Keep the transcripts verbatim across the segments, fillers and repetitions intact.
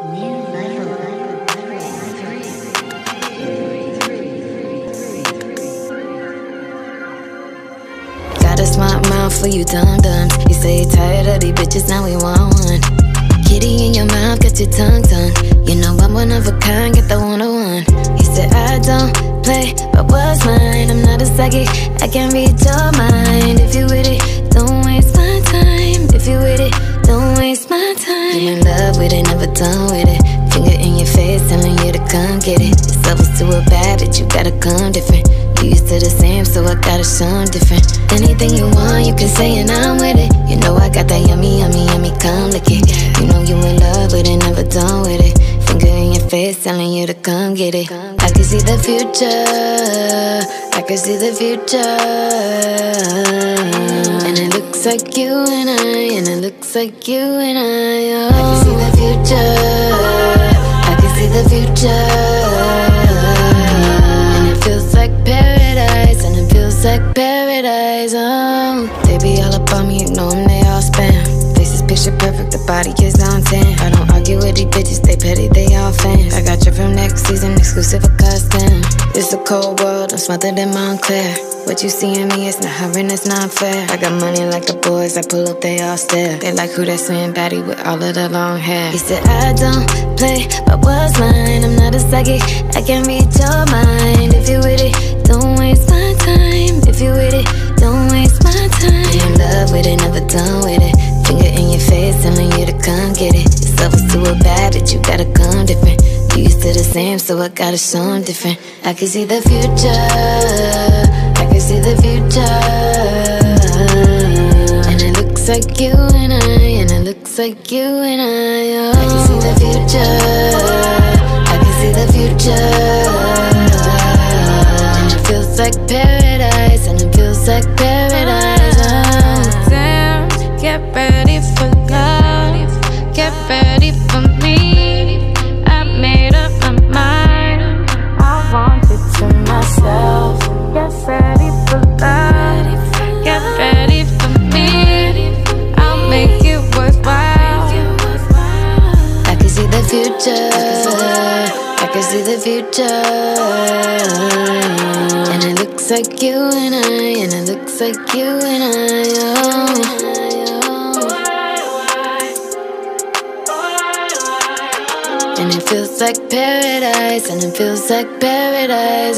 Got a smart mouth for you dum-dums. You say you're tired of these bitches, now we want one. Kitty in your mouth, got your tongue tongue. You know I'm one of a kind, get the one-on-one. He said I don't play, but what's mine? I'm not a psychic, I can read your mind. If you with it, don't waste my time. If you with it, don't waste my time. You in love with it, never done with it. Finger in your face, telling you to come get it. This level's too bad, but you gotta come different. You used to the same, so I gotta show 'em different. Anything you want, you can say and I'm with it. You know I got that yummy, yummy, yummy, come lick it. You know you in love with it, never done with it. Finger in your face, telling you to come get it. I can see the future, I can see the future. And it looks like you and I, and it looks like you and I, oh. I can see the future, I can see the future. And it feels like paradise, and it feels like paradise, oh. They be all up on me, ignore them, they all spam. Faces picture perfect, the body is on ten. I don't argue with these bitches, they petty, they all fans. I got you from next season, exclusive for custom. It's a cold world, I'm smothered in Montclair. What you see in me is not her and it's not fair. I got money like the boys, I pull up, they all stare. They like who that slim baddie with all of the long hair. He said I don't play, but what's mine? I'm not a psychic, I can read your mind. If you with it, don't waste my time. If you with it, don't waste my time. You in love with it, never done with it. Finger in your face, telling you to come get it. This level's too bad, but you gotta come different. You used to the same, so I gotta show 'em different. I can see the future, I can see the future. And it looks like you and I, and it looks like you and I, oh. I can see the future, I can see the future. And it feels like paradise, and it feels like paradise, oh. Damn, get ready for love, get ready for me. I made up my mind, I want it to myself. Get ready for love, get ready for me. I'll make it worthwhile. I can see the future, I can see the future. And it looks like you and I, and it looks like you and I, oh. And it feels like paradise, and it feels like paradise.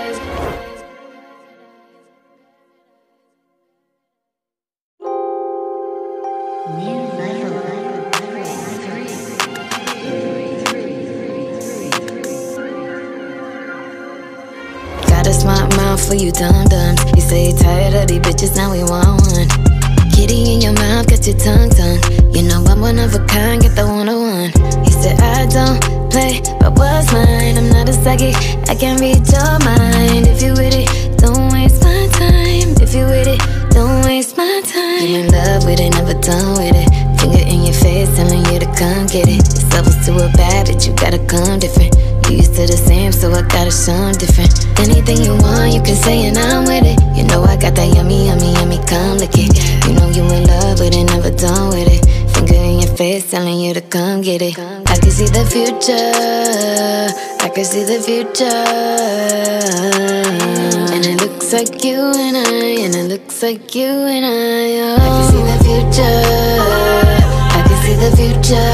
Got a smart mouth for you dum-dums. You say you're tired of these bitches, now we want one. Kitty in your mouth, got your tongue tongue. You know I'm one of a kind, get the one-on-one. He said I don't play, but what's mine? I'm not a psychic, I can read your mind. If you with it, don't waste my time. If you with it, don't waste my time. You in love with it, never done with it. Finger in your face, telling you to come get it. This level's too bad, but you gotta come different. You used to the same, so I gotta show 'em different. Anything you want, you can say and I'm with it. You know I got that yummy, yummy, yummy, come lick it. You know you in love with it, never done with it. Finger in your face, telling you to come get it. I can see the future, I can see the future. And it looks like you and I, and it looks like you and I, oh. I can see the future, I can see the future.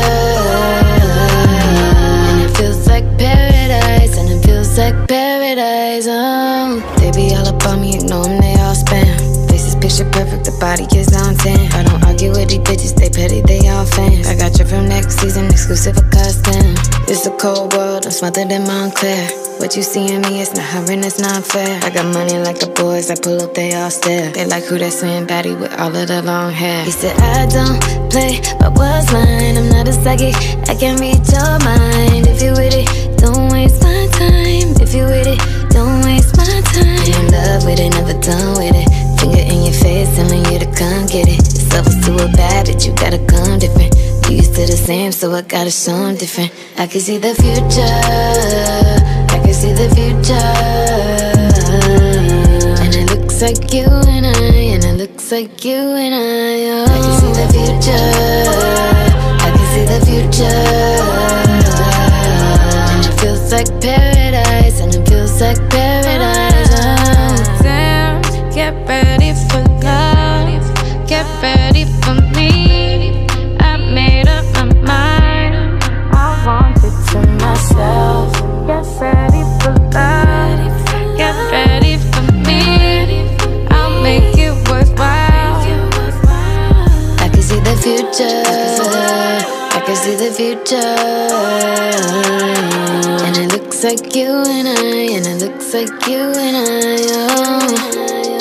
And it feels like paradise, and it feels like paradise, oh. They be all up on me, ignore them, they all spam. Faces picture perfect, the body is on ten. I don't argue with these bitches, they petty, they all fans. I got you from next season, exclusive for custom. It's a cold world, I'm smothered in Montclair. What you see in me is not her and it's not fair. I got money like the boys, I pull up, they all stare. They like who that slim baddie with all of the long hair. He said I don't play, but what's mine? I'm not a psychic, I can read your mind. If you with it, don't waste my time. If you with it, don't waste my time. You in love with it, never done with it. Finger in your face, telling you to come get it. This level's too bad, but you gotta come different. You used to the same, so I gotta show 'em different. I can see the future, I can see the future. And it looks like you and I, and it looks like you and I, oh. I can see the future, I can see the future. can see the future. And it looks like you and I, and it looks like you and I, oh.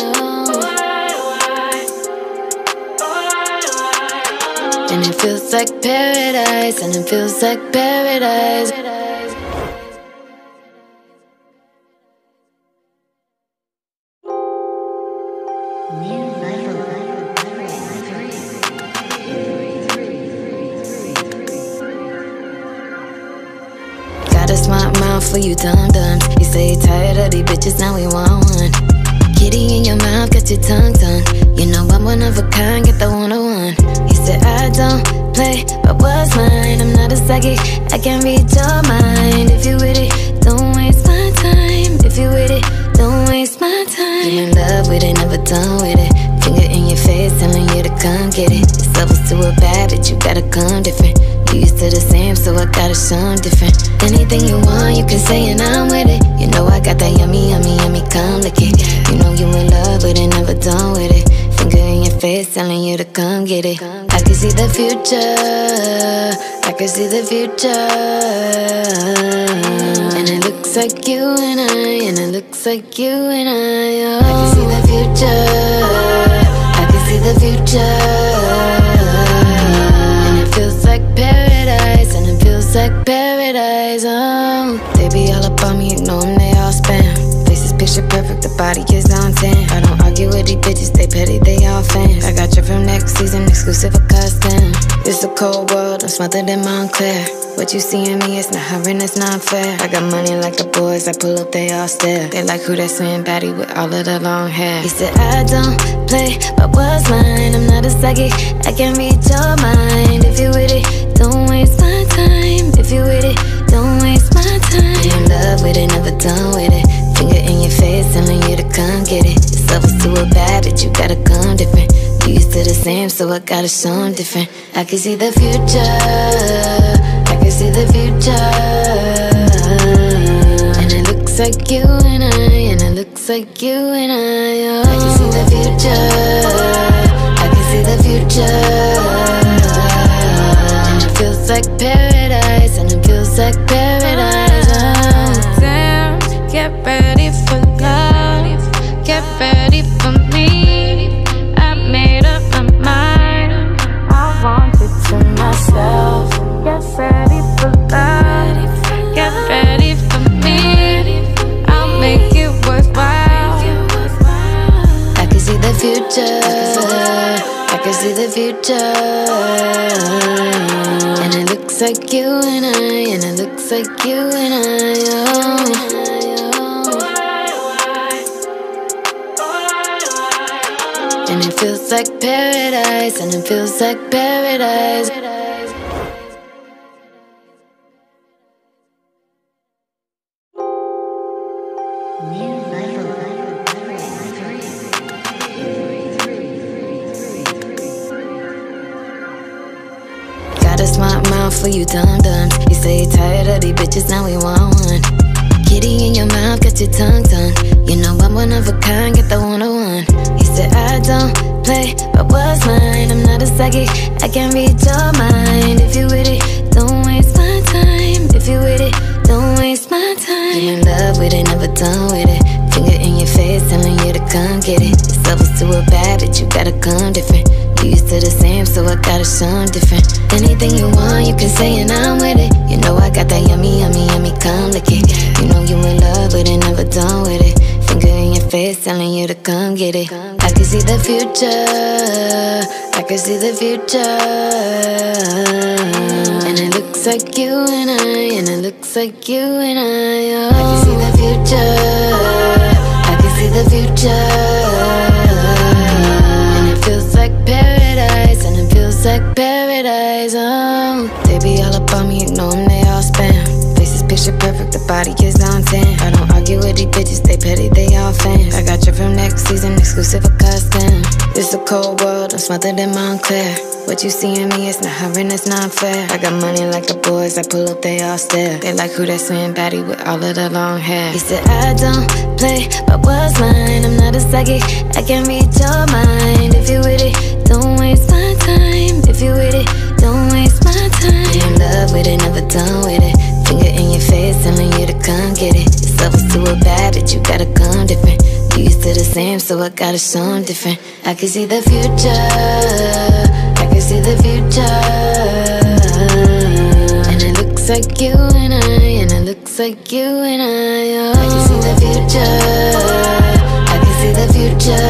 And it feels like paradise, and it feels like paradise. Got a smart mouth for you dum-dums. You say you're tired of these bitches, now we want one. Kitty in your mouth, got your tongue tongue. You know I'm one of a kind, get the one-on-one. He said I don't play, but what's mine? I'm not a psychic, I can read your mind. If you with it, don't waste my time. If you with it, don't waste my time. You in love with it, never done with it. Finger in your face, telling you to come get it. This level's too bad that you gotta come different. You used to the same, so I gotta show 'em different. Anything you want, you can say and I'm with it. You know I got that yummy, yummy, yummy, come lick it. You know you in love with it, never done with it. Finger in your face, telling you to come get it. I can see the future, I can see the future. And it looks like you and I, and it looks like you and I, oh. I can see the future, I can see the future. And it feels like paradise, and it feels like paradise, oh. They be all up on me, ignore them, they all spam. Faces picture perfect, the body is on ten. I don't argue with these bitches, they petty, they all fans. I got you from next season, exclusive for custom. It's a cold world, I'm smothered in Montclair. What you see in me, it's not her and it's not fair. I got money like the boys, I pull up, they all stare. They like who that swing baddie with all of the long hair. He said I don't play, but what's mine? I'm not a psychic, I can read your mind. If you with it, don't waste my time. If you with it, don't waste my time. You in love with it, never done with it. Finger in your face, telling you to come get it. This level's too bad that you gotta come different. You used to the same, so I gotta show 'em different. I can see the future, I can see the future. And it looks like you and I, and it looks like you and I, oh. I can see the future, I can see the future. And it feels like paradise, and it feels like paradise, oh. Damn, get ready for love, get ready for me. I made up my mind, I want it to myself. Get ready for love, get ready for me. I'll make it worthwhile. I can see the future, I can see the future. And it looks like you and I, and it looks like you and I, oh. And it feels like paradise, and it feels like paradise. Got a smart mouth for you dum-dums. You say you're tired of these bitches, now we want one. Kitty in your mouth, got your tongue tongue. You know I'm one of a kind, get the one-on-one. He said I don't play, but what's mine? I'm not a psychic, I can read your mind. If you with it, don't waste my time. If you with it, don't waste my time. You in love with it, never done with it. Finger in your face, telling you to come get it. This level's too bad that you gotta come different. You used to the same, so I gotta show 'em different. Anything you want, you can say and I'm with it. You know I got that yummy, yummy, yummy, come lick it. You know you in love with it, never done with it. Finger in your face, telling you to come get it. I can see the future, I can see the future. And it looks like you and I, and it looks like you and I, oh. I can see the future, I can see the future. And it feels like paradise, and it feels like paradise, oh. They be all up on me, ignore them, they all spam. Faces picture perfect, the body is on ten. I don't argue with these bitches, they petty, they all fans. I got you from next season, exclusive for custom. It's a cold world, I'm smothered in Montclair. What you see in me, it's not her and it's not fair. I got money like the boys, I pull up, they all stare. They like who that swing baddie with all of the long hair. He said I don't play, but what's mine? I'm not a psychic, I can read your mind. If you with it, don't waste my time. If you with it, don't waste my time. You but you gotta come different. You used to the same, so I gotta show 'em different. I can see the future, I can see the future. And it looks like you and I, and it looks like you and I, oh. I can see the future, I can see the future.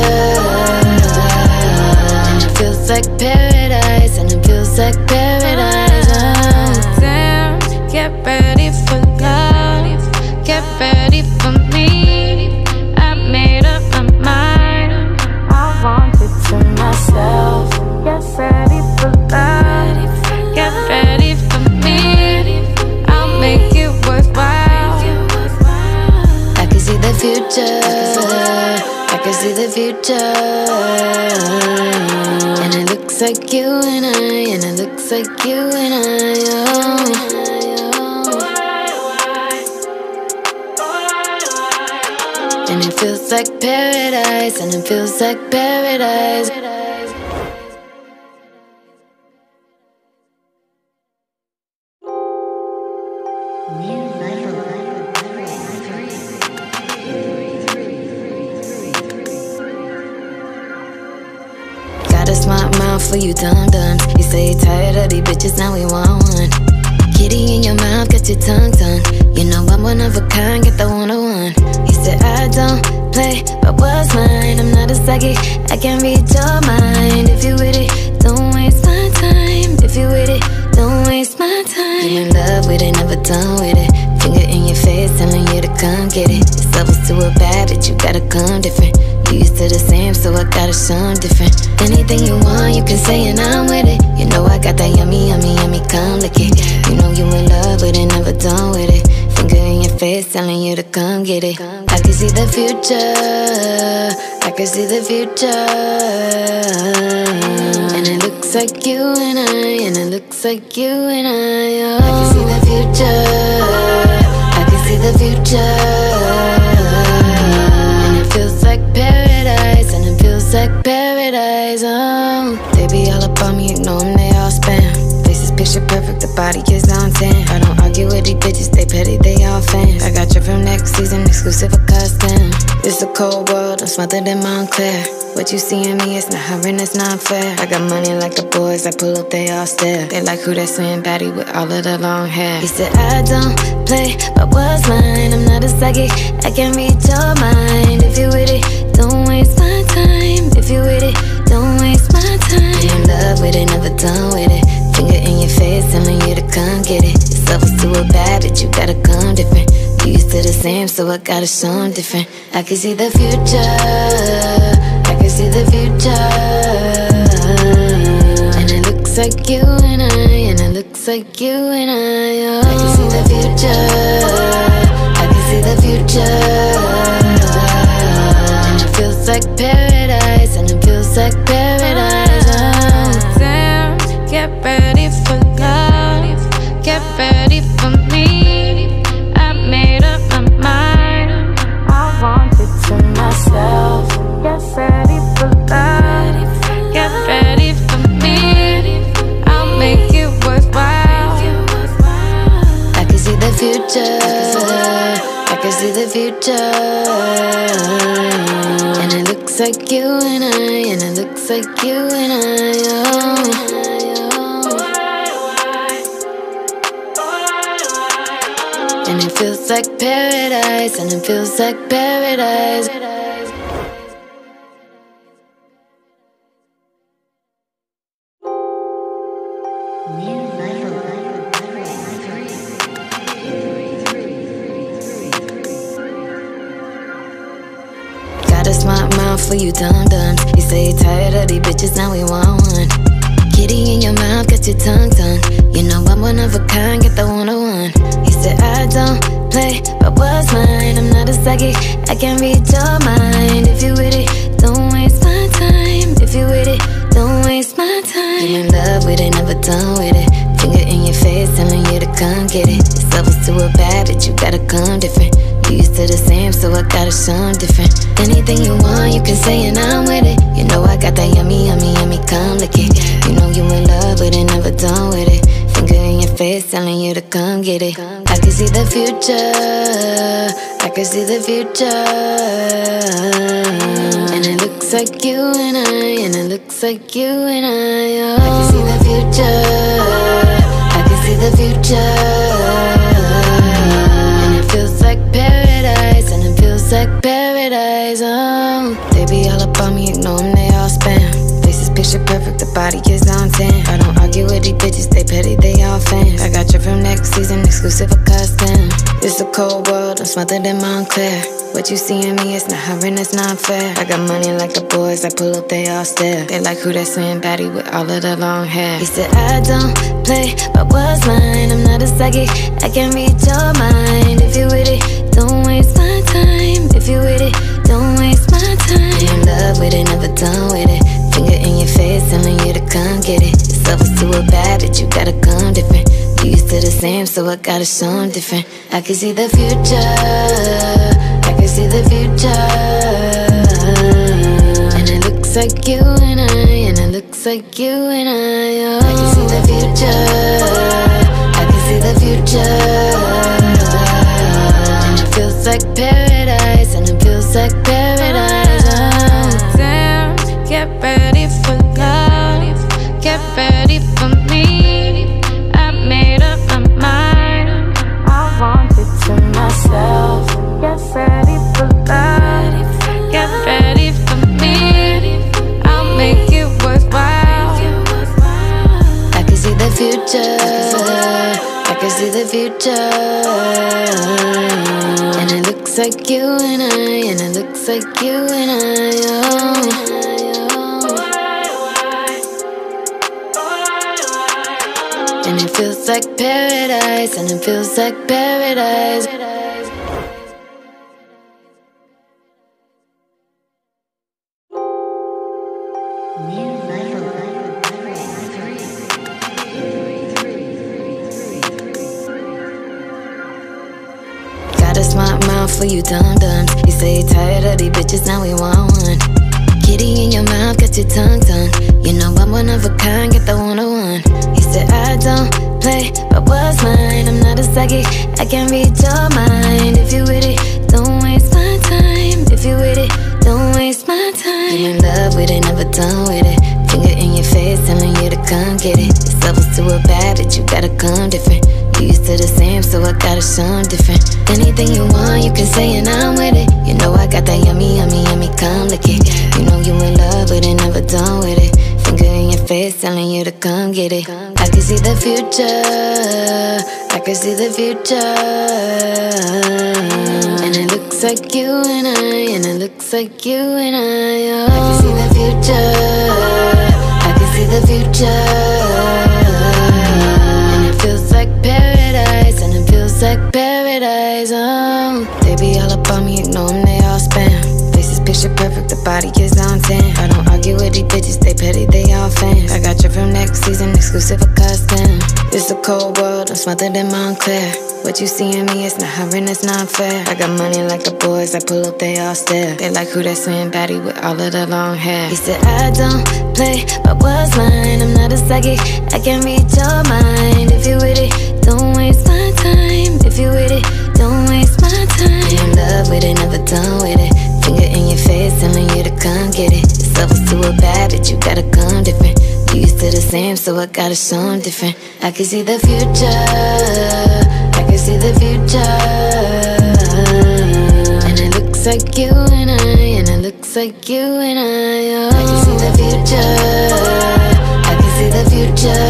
And it feels like paradise, and it feels like paradise, oh. Damn, get ready for love, get ready for me. I made up my mind, I want it to myself. Get ready for love, get ready for me. I'll make it worthwhile. I can see the future, I can see the future. And it looks like you and I, and it looks like you and I, oh. And it feels like paradise, and it feels like paradise. Got a smart mouth for you dum-dums. You say you're tired of these bitches, now we want one. Kitty in your mouth, got your tongue tongue. You know I'm one of a kind, get the one-on-one. He said I don't play, but what's mine? I'm not a psychic, I can read your mind. If you with it, don't waste my time. If you with it, don't waste my time. You in love with it, never done with it. Finger in your face, telling you to come get it. This level's too bad, but you gotta come different. You used to the same, so I gotta show 'em different. Anything you want, you can say and I'm with it. You know I got that yummy, yummy, yummy, come lick it. You know you in love with it, never done with it. Finger in your face, telling you to come get it. I can see the future, I can see the future. And it looks like you and I, and it looks like you and I, oh. I can see the future, I can see the future. And it feels like paradise, and it feels like paradise, oh. They be all up on me, ignore them, they all spam. Faces picture perfect, the body is on ten. I don't argue with these bitches, they petty, they all fans. I got you from next season, exclusive for custom. It's a cold world, I'm smothered in Montclair. What you see in me, it's not hovering, it's not fair. I got money like the boys, I pull up, they all stare. They like who that slim baddie with all of the long hair. He said I don't play, but what's mine? I'm not a psychic, I can read your mind. If you with it, don't waste my time. If you with it, don't waste my time. You in love with it, never done with it. Finger in your face, telling you to come get it. This level's too bad, but you gotta come different. You used to the same, so I gotta show 'em different. I can see the future, I can see the future. And it looks like you and I, and it looks like you and I, oh. I can see the future, I can see the future. And it feels like paradise, and it feels like paradise, oh. Damn, get ready for love, get ready for me. I made up my mind, I want it to myself. Get ready for love, get ready for me. I'll make it worthwhile. I can see the future, I can see the future. And it looks like you and I, and it looks like you and I, oh. And it feels like paradise, and it feels like paradise. Got a smart mouth for you dum-dums. You say you're tired of these bitches, now we want one. Kitty in your mouth, got your tongue tongue. You know I'm one of a kind, get the one-on-one. He said I don't play, but what's mine? I'm not a psychic, I can read your mind. If you with it, don't waste my time. If you with it, don't waste my time. You in love with it, never done with it. Finger in your face, telling you to come get it. This level's too bad, but you gotta come different. You used to the same, so I gotta show 'em different. Anything you want, you can say and I'm with it. You know I got that yummy, yummy, yummy, come lick it. You know you in love with it, never done with it. Finger in your face, telling you to come get it. I can see the future, I can see the future. And it looks like you and I, and it looks like you and I. Oh. I can see the future. I can see the future. And it feels like paradise, and it feels like paradise. Oh, they be all up on me, ignore them, they all spam. Faces picture perfect, the body is on ten. I don't argue with these bitches, they petty, they all fans. I got you from next season, exclusive for custom. It's a cold world, I'm smothered in Montclair. What you see in me, it's not hovering, it's not fair. I got money like the boys, I pull up, they all stare. They like who that swing baddie with all of the long hair. He said, I don't play, but what's mine? I'm not a psychic, I can read your mind. If you with it, don't waste my time. If you with it, don't waste my time. You in love with it, never done with it. Finger in your face, telling you to come get it. This love is too bad that you gotta come different. You used to the same, so I gotta show them different. I can see the future, I can see the future. And it looks like you and I, and it looks like you and I. Oh. I can see the future, I can see the future. And it feels like paradise, and it feels like paradise. Oh. Damn, get ready for love, get ready for me. I made up my mind, I want it to myself. Get ready for love, get ready for me. I'll make it worthwhile. I can see the future, I can see the future. And it looks like you and I, and it looks like you and I. Oh. And it feels like paradise, and it feels like paradise. Got a smart mouth for you dum-dums. You say you're tired of these bitches, now we want one. Kitty in your mouth, got your tongue done. You know I'm one of a kind, get the one oh one. He said I don't play, but what's mine? I'm not a psychic, I can read your mind. If you with it, don't waste my time. If you with it, don't waste my time. You in love with it, never done with it. Finger in your face, telling you to come get it. This love was too bad that you gotta come different. You used to the same, so I gotta show them different. Anything you want, you can say and I'm with it. You know I got that yummy, yummy, yummy, come lick it. You know you in love with it, never done with it. Finger in your face, telling you to come get it. I can see the future, I can see the future. And it looks like you and I, and it looks like you and I. Oh. I can see the future, I can see the future. And it feels like paradise, and it feels like paradise. Oh. They be all up on me, ignore them, they all spam. Faces picture perfect, the body is on ten. I don't argue with these bitches, they petty, they all fans. I got you from next season, exclusive for custom. It's a cold world, I'm smothered in Montclair. What you see in me, it's not hovering, it's not fair. I got money like the boys, I pull up, they all stare. They like who that swing baddie with all of the long hair. He said I don't play, but what's mine? I'm not a psychic, I can read your mind. If you with it, don't waste my time. If you with it, don't waste my time. You in love with it, never done with it. Finger in your face, telling you to come get it. This love was too bad that you gotta come different. You used to the same, so I gotta show them different. I can see the future, I can see the future. And it looks like you and I, and it looks like you and I. Oh. I can see the future, I can see the future.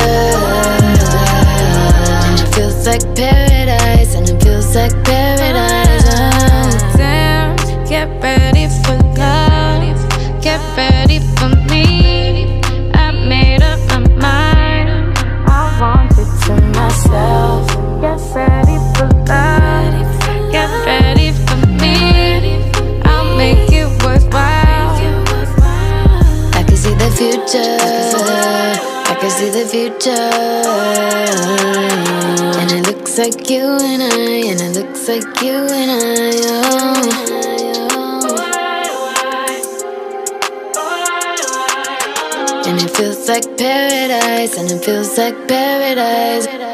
And it feels like paradise, and it feels like paradise. Oh. Damn, get ready for love, get ready for me. I made up my mind, I want it to myself. Get ready for love, get ready for me. I'll make it worthwhile. I can see the future, I can see the future. And it looks like you and I, and it looks like you and I. Oh. And it feels like paradise, and it feels like paradise.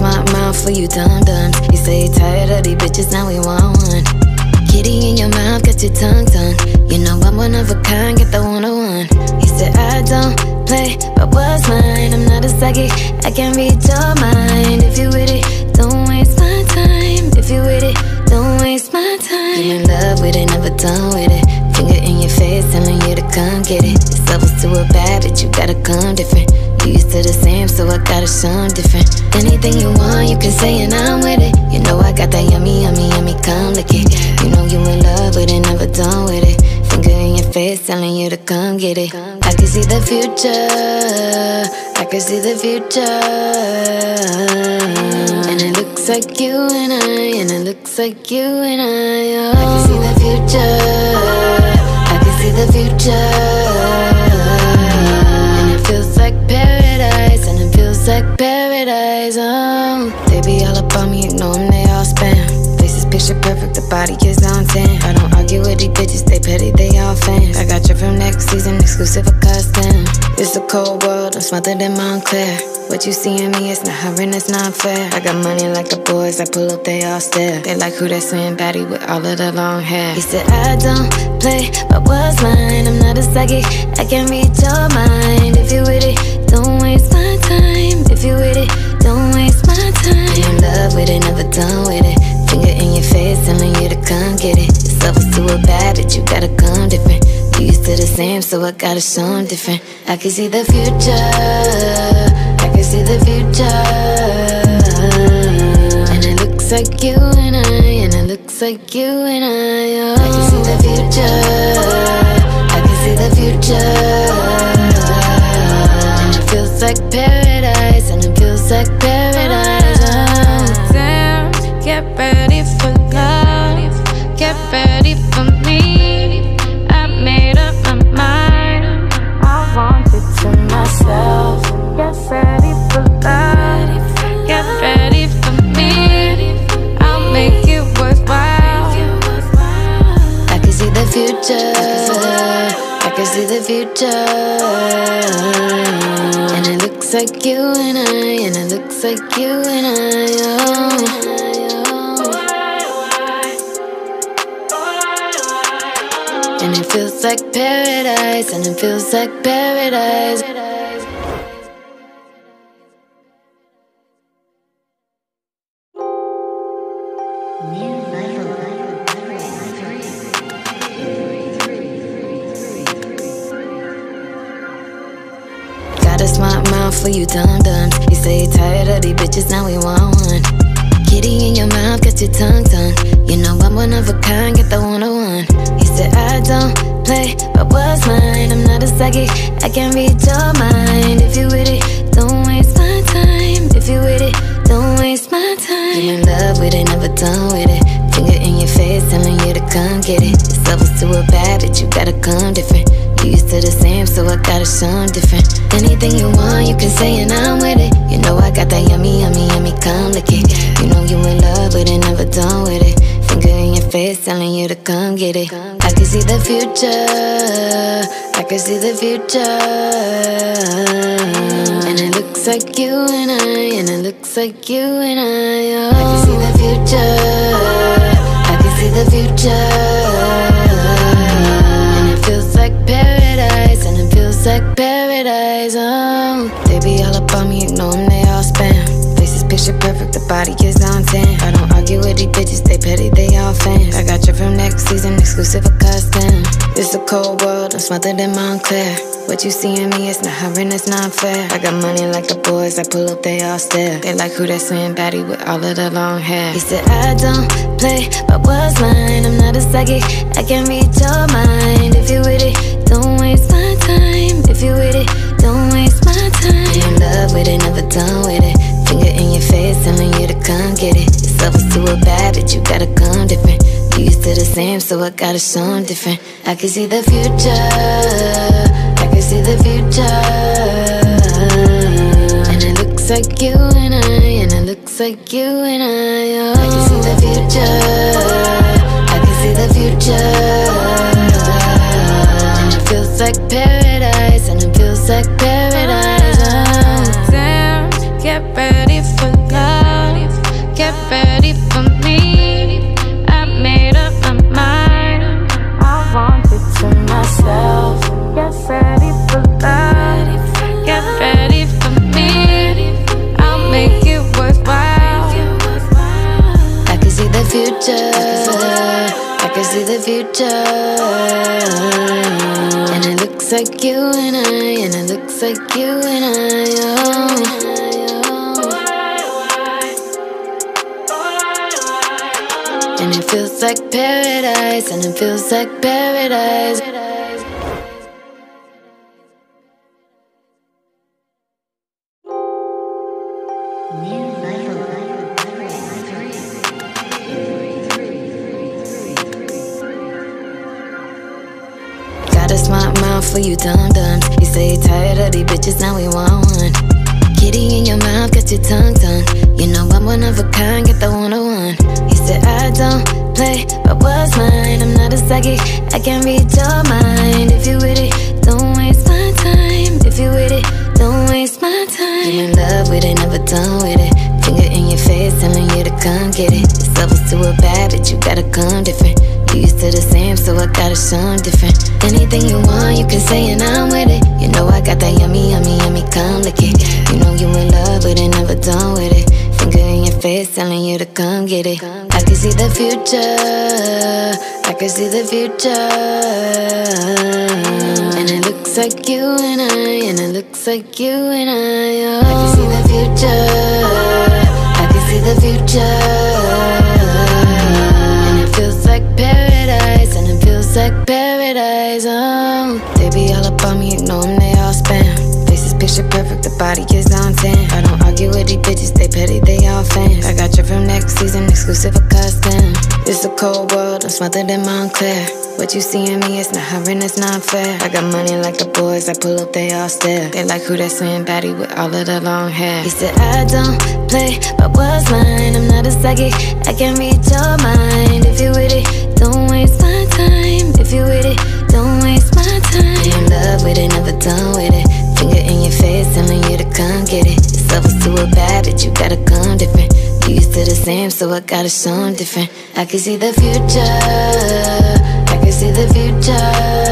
smart mouth for you dum-dums. You say you're tired of these bitches, now we want one. Kitty in your mouth, got your tongue tongue. You know I'm one of a kind, get the one oh one. He said I don't play, but what's mine? I'm not a psychic, I can read your mind. If you with it, don't waste my time. If you with it, don't waste my time. You in love with it, never done with it. Finger in your face, telling you to come get it. This level's too bad, but you gotta come different. You used to the same, so I gotta show 'em different. Anything you want, you can say and I'm with it. You know I got that yummy, yummy, yummy, come lick it. You know you in love with it, never done with it. Finger in your face, telling you to come get it. I can see the future, I can see the future. And it looks like you and I, and it looks like you and I, oh. I can see the future, I can see the future. And it feels like paradise, and it feels like paradise, oh. They be all about me, ignore them, they all spam. Faces picture perfect, the body is on ten. I don't argue with these bitches, they petty, they all fans. I got you from next season, exclusive for custom. It's a cold world, I'm smothered in Montclair. What you see in me, it's not hovering, it's not fair. I got money like the boys, I pull up, they all stare. They like who that swim baddie with all of the long hair. He said I don't play, but what's mine? I'm not a psychic, I can read your mind. If you with it, don't waste my time. If you with it, don't waste my time. I'm in love with it, never done with it. Finger in your face, telling you to come get it. This level's too bad, but you gotta come different. You used to the same, so I gotta show 'em different. I can see the future, I can see the future. And it looks like you and I, and it looks like you and I, oh. I can see the future, I can see the future. And it feels like paradise, and it feels like paradise, oh. Damn, get ready for love, get ready for me. I made up my mind, I want it to myself. Get ready for love, get ready for me. I'll make it worthwhile. I can see the future, I can see the future. And it looks like you and I, and it looks like you and I, oh. And it feels like paradise, and it feels like paradise. Got a smart mouth for you dum-dums. You say you're tired of these bitches, now we want one. Kitty in your mouth, got your tongue tongue. You know I'm one of a kind, get the one oh one. He said I don't play, but what's mine? I'm not a psychic, I can read your mind. If you with it, don't waste my time. If you with it, don't waste my time. You in love with it, never done with it. Finger in your face, telling you to come get it. This level's too bad, but you gotta come different. You used to the same, so I gotta show 'em different. Anything you want, you can say and I'm with it. You know I got that yummy, yummy, yummy, come lick it. You know you in love with it, never done with it. Finger in your face, telling you to come get it. I can see the future, I can see the future. And it looks like you and I, and it looks like you and I, oh. I can see the future, I can see the future. And it feels like paradise, and it feels like paradise, oh. They be all about me, ignore them, they all spam. Faces picture perfect, the body is on ten. I don't argue with these bitches, they petty, they all fans. I got you from next season, exclusive for custom. It's a cold world, I'm smothered in Montclair. What you see in me, it's not hovering, it's not fair. I got money like the boys, I pull up, they all stare. They like who that swim baddie with all of the long hair. He said I don't play, but what's mine? I'm not a psychic, I can read your mind. If you with it, don't waste my time. If you with it, don't waste my time. I'm in love with it, never done with it. Finger in your face, telling you to come get it. This level's too bad, but you gotta come different. You used to the same, so I gotta show 'em different. I can see the future, I can see the future. And it looks like you and I, and it looks like you and I, oh. I can see the future, I can see the future. And it feels like paradise, and it feels like paradise, oh. Damn, get ready for love. future. And it looks like you and I, and it looks like you and I, oh. And it feels like paradise, and it feels like paradise. Got a smart mouth for you dum-dums. You say you're tired of these bitches, now we want one. Kitty in your mouth, got your tongue done. You know I'm one of a kind, get the one oh one. You said I don't play, but what's mine? I'm not a psychic, I can read your mind. If you with it, don't waste my time. If you with it, don't waste my time. You in love with it, never done with it. Finger in your face, telling you to come get it. This level's to a bad, but you gotta come different. You used to the same, so I gotta show 'em different. Anything you want, you can say and I'm with it. You know I got that yummy, yummy, yummy, come lick it. You know you in love with it, never done with it. Finger in your face, telling you to come get it. I can see the future, I can see the future. And it looks like you and I, and it looks like you and I, oh. I can see the future, I can see the future. And it feels like paradise, and it feels like paradise, oh. They be all up on me, ignore them, they all spam. Faces picture perfect, the body is on ten. I don't argue with these bitches, they petty, they all fans. I got you from next season, exclusive or custom. It's a cold world, I'm smothered in Montclair. What you see in me, it's not hovering, it's not fair. I got money like the boys, I pull up, they all stare. They like who that slim baddie with all of the long hair. He said I don't play, but what's mine? I'm not a psychic, I can read your mind. If you with it, don't waste my time. If you with it, don't waste my time. You in love with it, never done with it. Finger in your face, telling you to come get it. This level's to a bad, but you gotta come different. You used to the same, so I gotta show 'em different. I can see the future, I can see the future.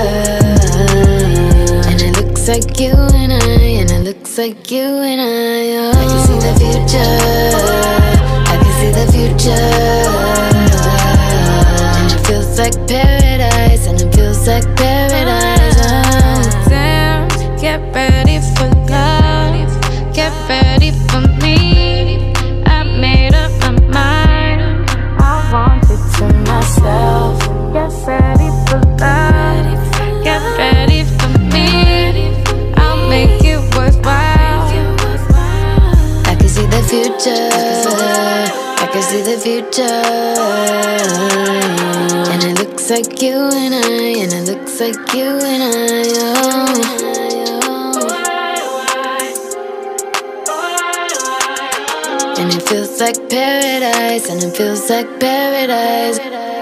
And it looks like you and I, and it looks like you and I, oh. I can see the future, I can see the future. And it feels like paradise, and it feels like paradise, oh. Damn, get ready for love, get ready for me. I made up my mind, I want it to myself. Get ready for love, get ready for me. I'll make it worthwhile. I can see the future, I can see the future. And it looks like you and I, and it looks like you and I, oh. And it feels like paradise, and it feels like paradise.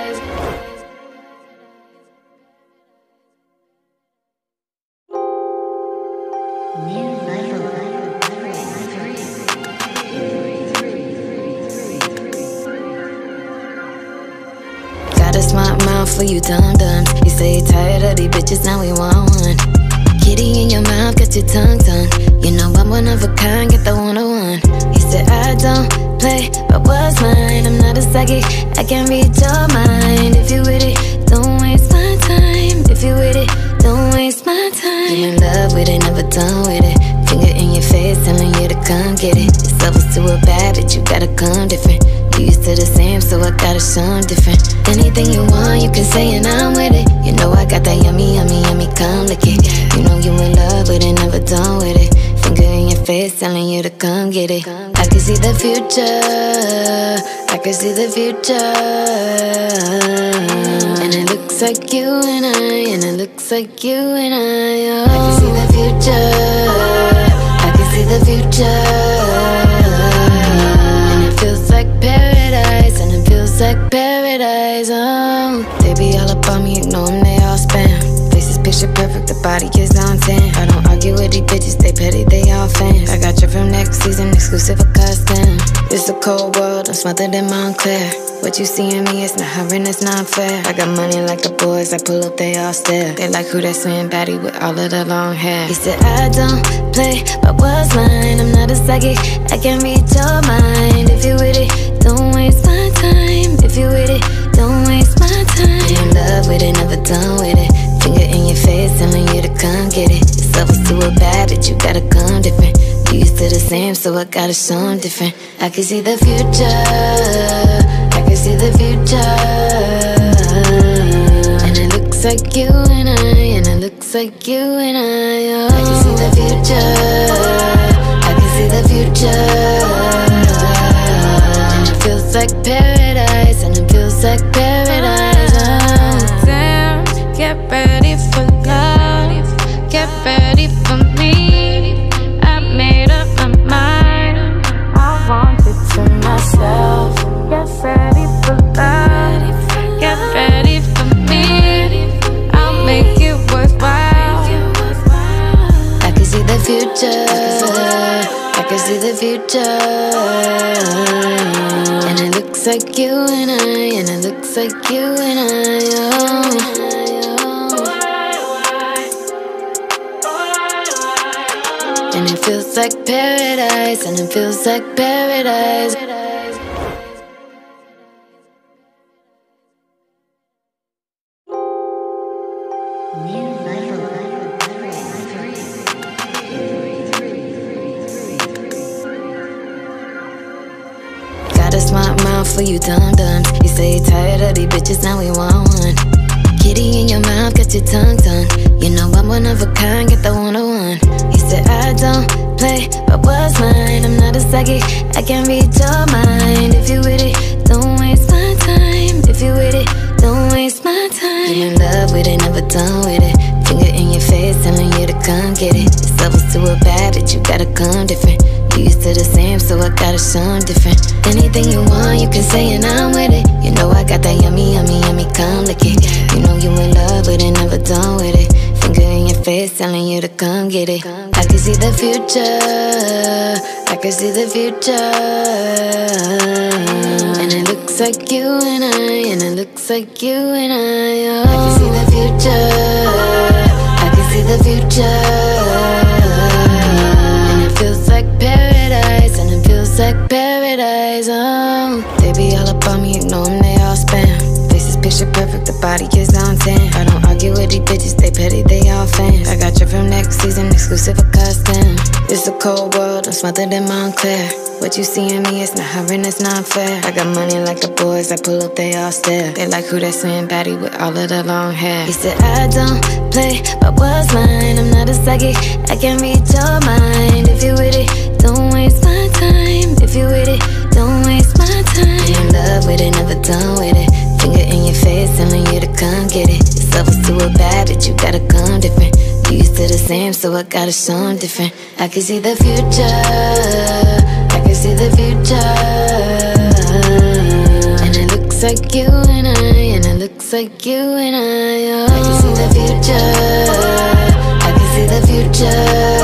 Got a smart mouth for you dum-dums. You say you're tired of these bitches, now we want one. Kitty in your mouth, got your tongue done. You know I'm one of a kind, get the one oh one. He said I don't play, but what's mine? I'm not a psychic, I can read your mind. If you with it, don't waste my time. If you with it, don't waste my time. You in love with it, never done with it. Finger in your face, telling you to come get it. This level's to a bad, but you gotta come different. You used to the same, so I gotta show 'em different. Anything you want, you can say and I'm with it. You know I got that yummy, yummy, yummy, come lick it. You know you in love with it, never done with it. Finger in your face, telling you to come get it. I can see the future, I can see the future. And it looks like you and I, and it looks like you and I, oh. I can see the future, I can see the future. And it feels like paradise, and it feels like paradise, oh. They be all up on me, ignore them, they all spam. Faces picture perfect, the body is on ten. I don't argue with these bitches, they petty, they all fans. I got you from next season, exclusive or custom. It's a cold world, I'm smothered in Montclair. What you see in me, it's not hovering, it's not fair. I got money like the boys, I pull up, they all stare. They like who that slim baddie with all of the long hair. He said I don't play, but what's mine? I'm not a psychic, I can read your mind. If you with it, don't waste my time. If you with it, don't waste my time. You in love with it, same, so I gotta show 'em different. I can see the future, I can see the future. And it looks like you and I, and it looks like you and I. Oh. I can see the future, I can see the future. And it feels like paradise, and it feels like paradise. Oh. Damn, get ready for love, get ready for me. I made up my mind, I want it to myself. Get ready for love, get ready for me. I'll make it worthwhile. I can see the future, I can see the future. And it looks like you and I, and it looks like you and I. Oh. And it feels like paradise, and it feels like paradise. Got a smart mouth for you dum-dums. You say you're tired of these bitches, now we want one. Kitty in your mouth, got your tongue tongue. You know I'm one of a kind, get the one-on-one. He said I don't play, but what's mine? I'm not a psychic, I can read your mind. If you with it, don't waste my time. If you with it, don't waste my time. You in love with it, never done with it. Finger in your face, telling you to come get it. This level's too a bad, but you gotta come different. You used to the same, so I gotta show 'em different. Anything you want, you can say and I'm with it. You know I got that yummy, yummy, yummy, come lick it. You know you in love with it, never done with it. Finger in your face, telling you to come get it. I can see the future, I can see the future. And it looks like you and I, and it looks like you and I. Oh. I can see the future, I can see the future. And it feels like paradise, and it feels like paradise. Oh. They be all up on me, ignore them, they all spam. Faces picture perfect, the body is on ten. I don't argue with these bitches, they petty, they all fans. I got you from next season, exclusive for custom. It's a cold world, I'm smothered in Montclair. What you see in me, it's not her and it's not fair. I got money like the boys, I pull up, they all stare. They like who that slim baddie with all of the long hair. He said I don't play, but what's mine? I'm not a psychic, I can read your mind. If you with it, don't waste my time. If you with it, don't waste my time. You in love with it, never done with it. Finger in your face, telling you to come get it. This level's too a bad, but you gotta come different. You used to the same, so I gotta show 'em different. I can see the future, I can see the future. And it looks like you and I, and it looks like you and I. Oh. I can see the future, I can see the future.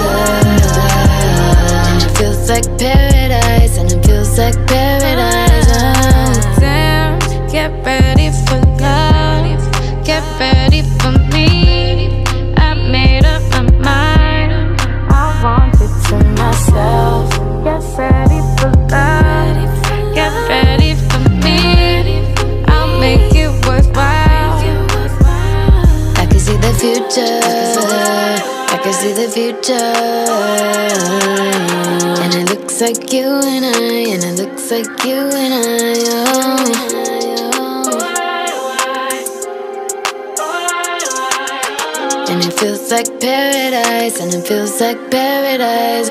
And it feels like paradise, and it feels like paradise. Oh. Damn, get ready for love, get ready for me. I made up my mind, I want it to myself. Get ready for love, get ready for me. I'll make it worthwhile. I can see the future, I can see the future. And it looks like you and I, and it looks like you and I. Oh. And it feels like paradise, and it feels like paradise.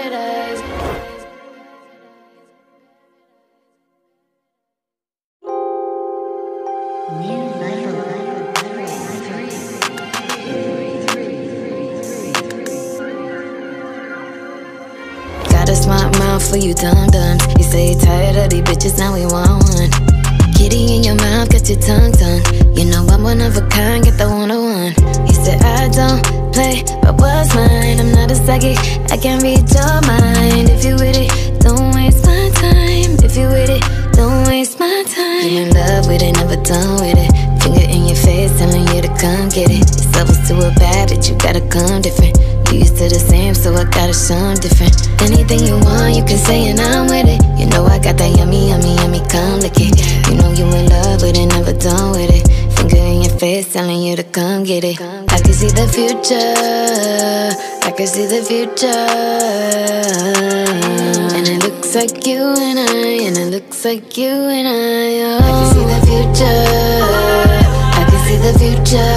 Got a smart mouth for you dum-dums. You say you're tired of these bitches, now we want one. Kitty in your mouth, got your tongue tongue. You know I'm one of a kind, get the one-on-one. He said I don't play, but what's mine? I'm not a psychic, I can read your mind. If you with it, don't waste my time. If you with it, don't waste my time. You in love with it, never done with it. Finger in your face, telling you to come get it. This level's too a bad, but you gotta come different. You used to the same, so I gotta show 'em different. Anything you want, you can say and I'm with it. You know I got that yummy, yummy, yummy, come lick it. You know you in love with it, never done with it. Finger in your face, telling you to come get it. I can see the future, I can see the future. looks like you and I, and it looks like you and I. Oh. I can see the future, I can see the future,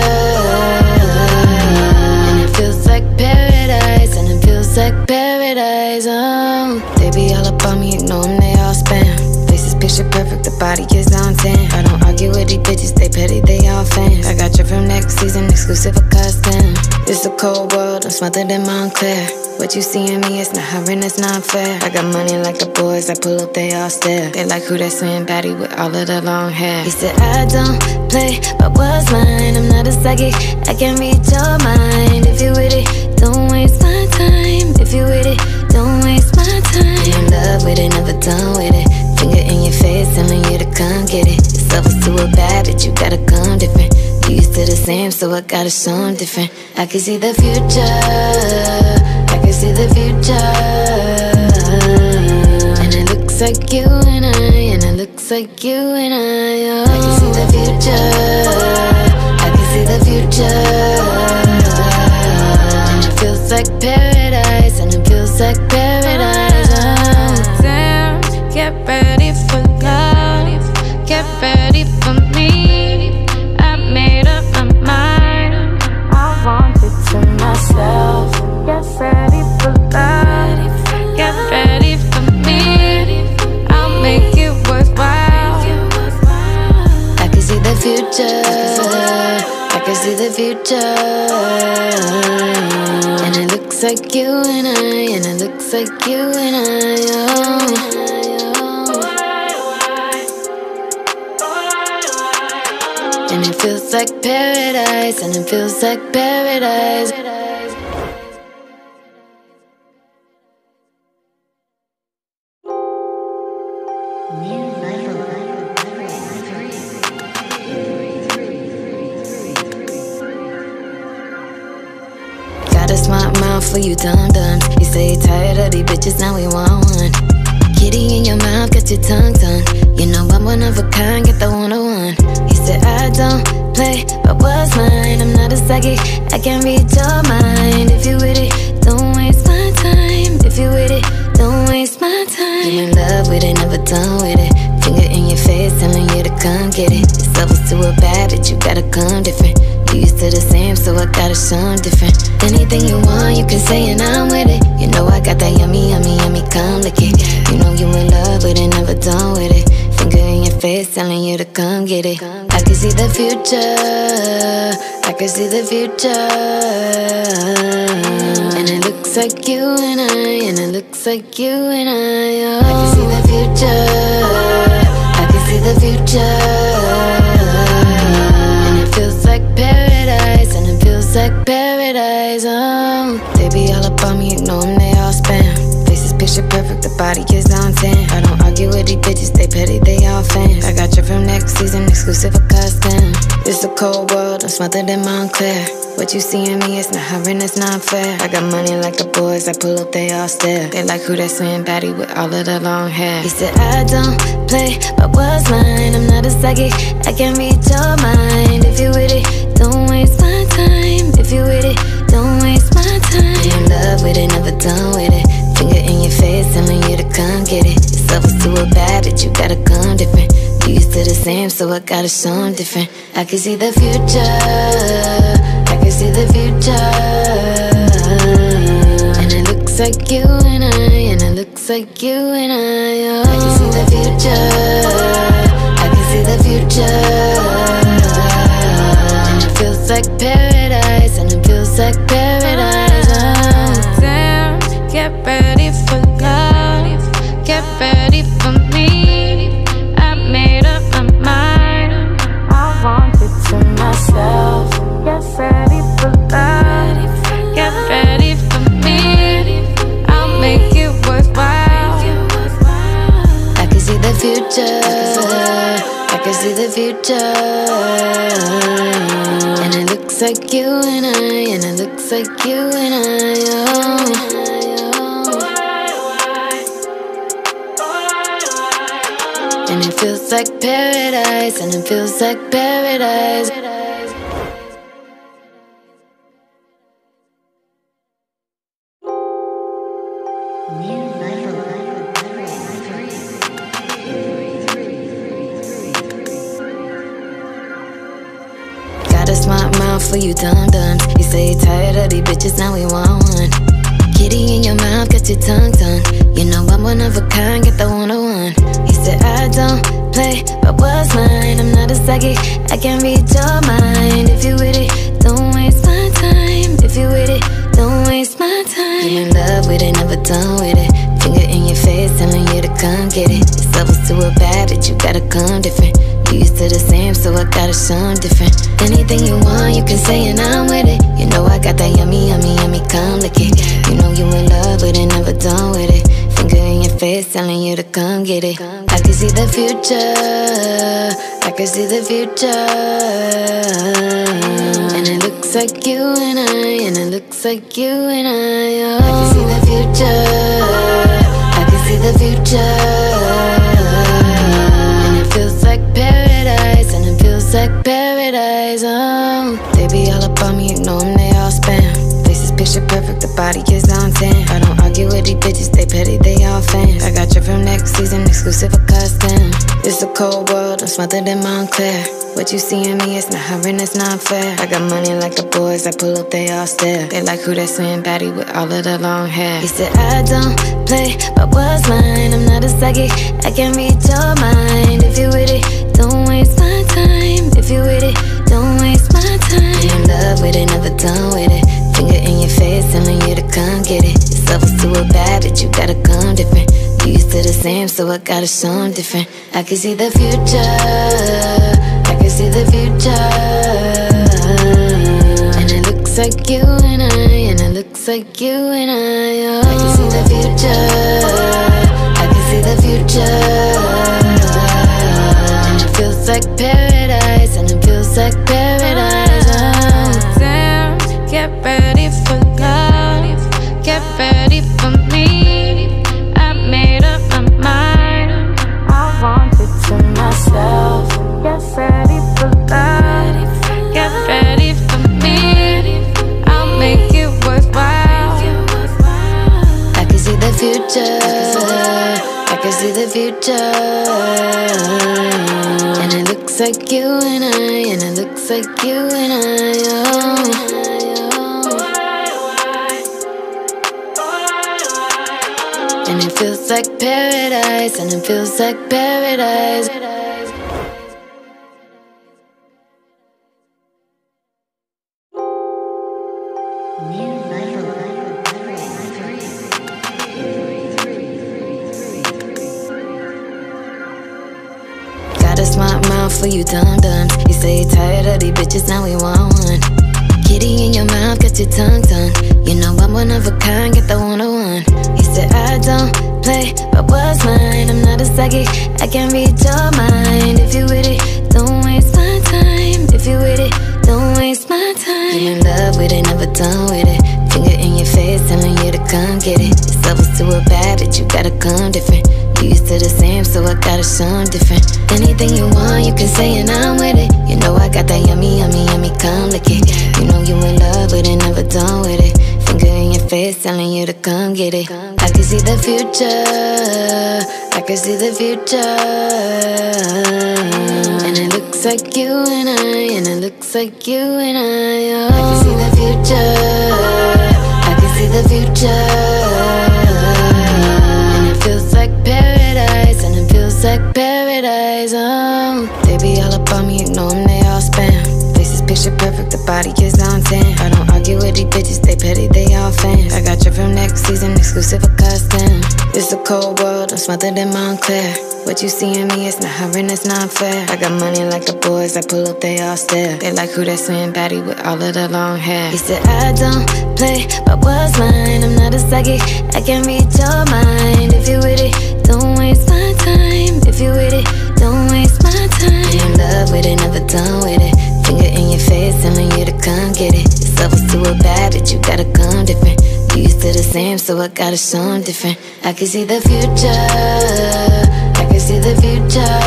and it feels like paradise, and it feels like paradise. Oh, they be all up on me, ignore them, they all spam. Faces picture perfect, the body is on ten. I don't argue with these bitches, they petty, they all fans. I got you from next season, exclusive for custom. It's a cold world, I'm smothered in Montclair. What you see in me, it's not her and it's not fair. I got money like the boys, I pull up, they all stare. They like who that slim baddie with all of the long hair. He said I don't play, but what's mine? I'm not a psychic, I can read your mind. If you with it, don't waste my time. If you with it, don't waste my time. I'm in love with it, never done with it. Finger in your face, telling you to come get it. This love is too bad that you gotta come different. You used to the same, so I gotta show 'em different. I can see the future, I can see the future, and it looks like you and I, and it looks like you and I. Oh. I can see the future, I can see the future, and it feels like paradise, and it feels like paradise. Oh. Damn, get ready for love, get ready for me. I made up my mind, I want it to myself. Get ready for love, get ready for me. I'll make it worthwhile. I can see the future, I can see the future, and it looks like you and I, and it looks like you and I. Oh. And it feels like paradise, and it feels like paradise. Got a smart mouth for you dum-dums. You say you're tired of these bitches, now we want one. Kitty in your mouth, got your tongue tongue. You know I'm one of a kind, get the one-on-one. He said I don't play, but what's mine? I'm not a psychic, I can read your mind. If you with it, don't waste my time. If you with it, don't waste my time. You in love with it, never done with it. Finger in your face, telling you to come get it. This love was too bad that you gotta come different. You used to the same, so I gotta show 'em different. Anything you want, you can say and I'm with it. You know I got that yummy, yummy, yummy, come lick it. You know you in love with it, never done with it. Finger in your face, telling you to come get it. I can see the future, I can see the future, and it looks like you and I, and it looks like you and I. Oh. I can see the future, I can see the future, and it feels like paradise, and it feels like paradise. Oh. They be all up on me, ignore them, they all spam. Faces picture perfect, the body is on ten. I don't argue with these bitches, they petty, they all fans. I got you from next season, exclusive for custom. It's a cold world, I'm smothered in Montclair. What you see in me, it's not her and it's not fair. I got money like the boys, I pull up, they all stare. They like who that slim baddie with all of the long hair. He said I don't play, but what's mine? I'm not a psychic, I can read your mind. If you with it, don't waste my time. If you with it, don't waste my time. I'm in love with it, never done with it. Finger in your face, telling you to come get it. This love was too bad that you gotta come different. You used to the same, so I gotta show 'em different. I can see the future, I can see the future, and it looks like you and I, and it looks like you and I. Oh. I can see the future, I can see the future, and it feels like paradise, and it feels like paradise. Oh. Damn, get ready for love, get ready for me. I made up my mind, I want it to myself. Get ready for love, get ready for me. I'll make it worthwhile. I can see the future, I can see the future, and it looks like you and I, and it looks like you and I. Oh. And it feels like paradise, and it feels like paradise. New Vital. mouth for you dum-dums. You say you're tired of these bitches, now we want one. Kitty in your mouth, got your tongue done. You know I'm one of a kind, get the one-on-one. He said I don't play, but what's mine? I'm not a psychic, I can read your mind. If you with it, don't waste my time. If you with it, don't waste my time. You in love with it, never done with it. Finger in your face, telling you to come get it. This level's too a bad, but you gotta come different. You used to the same, so I gotta show 'em different. Anything you want, you can say and I'm with it. You know I got that yummy, yummy, yummy, come lick it. You know you in love with it, never done with it. Finger in your face, telling you to come get it. I can see the future, I can see the future. And it looks like you and I, and it looks like you and I, oh. I can see the future, I can see the future. And it feels like paradise, and it feels like paradise, oh. They be all up on me, ignore them, they all spam. Faces picture perfect, the body is on ten. I don't argue with these bitches, they petty, they all fans. I got you from next season, exclusive for custom. It's a cold world, I'm smothered in Montclair. What you see in me, it's not hovering, it's not fair. I got money like the boys, I pull up, they all stare. They like who that swing baddie with all of the long hair. He said I don't play, but what's mine? I'm not a psychic, I can read your mind. If you with it, don't waste my time. If you with it, don't waste my time. You in love with it, never done with it. Finger in your face, telling you to come get it. This level's too a bad, but you gotta come different. You used to the same, so I gotta show 'em different. I can see the future, I can see the future. And it looks like you and I, and it looks like you and I, oh. I can see the future, I can see the future. And it feels like paradise, and it feels like paradise, oh. Damn, get ready for love, get ready for me. I made up my mind, I want it to myself. Get ready for love, get ready for me. I'll make it worthwhile. I can see the future, I can see the future. And it looks like you and I, and it looks like you and I, oh. And it feels like paradise, and it feels like paradise. Got a smart mouth for you dum-dums. You say you're tired of these bitches, now we want one. Kitty in your mouth, got your tongue done. You know I'm one of a kind, get the one-on-one. He said I don't play, but what's mine? I'm not a psychic, I can read your mind. If you with it, don't waste my time. If you with it, don't waste my time. You in love with it, never done with it. Finger in your face, telling you to come get it. This level's too a bad, but you gotta come different. You used to the same, so I gotta show 'em different. Anything you want, you can say and I'm with it. You know I got that yummy, yummy, yummy, come lick it. You know you in love with it, never done with it. Finger in your face, telling you to come get it. I can see the future, I can see the future. And it looks like you and I, and it looks like you and I, oh. I can see the future, I can see the future. And it feels like paradise, and it feels like paradise, oh. They be all up on me, ignore them, they all spam. Faces picture perfect, the body is on ten. I don't argue with these bitches, they petty, they all fans. I got you from next season, exclusive for custom. It's a cold world, I'm smothered in Montclair. What you see in me, it's not hovering, it's not fair. I got money like the boys, I pull up, they all stare. They like who that swing baddie with all of the long hair. He said I don't play, but what's mine? I'm not a psychic, I can read your mind. If you with it, don't waste my time. If you with it, don't waste my time. You in love with it, never done with it. Finger in your face, telling you to come get it. This level's too a bad, but you gotta come different. You used to the same, so I gotta show 'em different. I can see the future, I can see the future.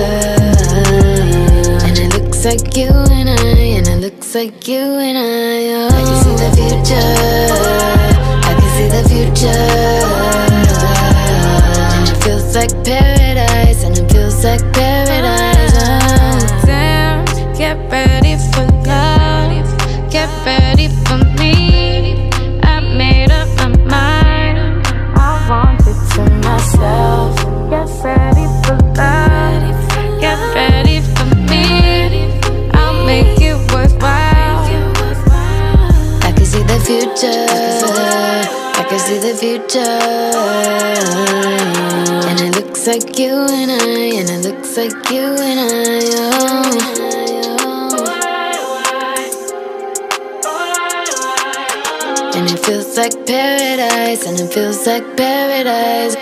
And it looks like you and I, and it looks like you and I, oh. I can see the future, I can see the future. And it feels like paradise, and it feels like paradise, oh. Damn, get ready for love, future. And it looks like you and I, and it looks like you and I, oh. And it feels like paradise, and it feels like paradise.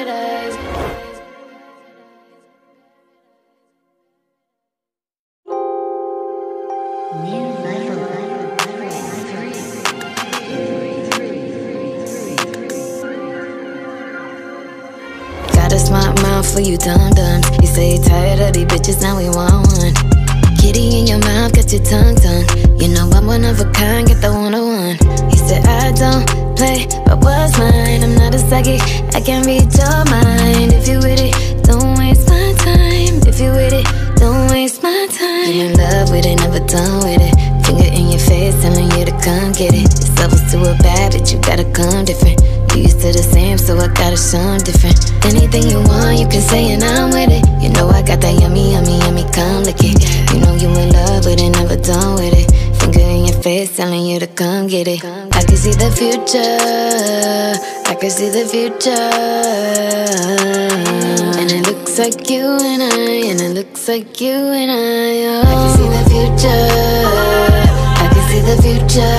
Got a smart mouth for you dum-dums. You say you're tired of these bitches, now we want one. Kitty in your mouth, got your tongue done. You know I'm one of a kind, get the one on one. You said I don't play, but what's mine? I'm not a psychic, I can read your mind. If you with it, don't waste my time. If you with it, don't waste my time. You in love with it, never done with it. Finger in your face, telling you to come get it. This love was too bad, but you gotta come different. You used to the same, so I gotta show 'em different. Anything you want, you can say and I'm with it. You know I got that yummy, yummy, yummy, come lick it. You know you in love with it, never done with it. Finger in your face, telling you to come get it. I can see the future, I can see the future. And it looks like you and I, and it looks like you and I, oh. I can see the future, I can see the future.